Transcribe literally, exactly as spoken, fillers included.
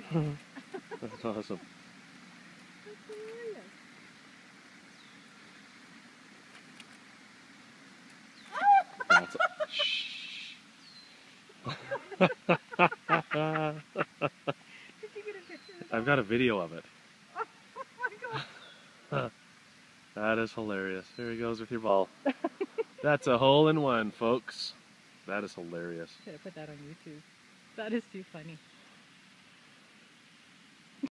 That's awesome. That's hilarious. That's shh. Did you get a picture of that? I've got a video of it. Oh my god. That is hilarious. There he goes with your ball. That's a hole in one, folks. That is hilarious. Should have put that on YouTube. That is too funny.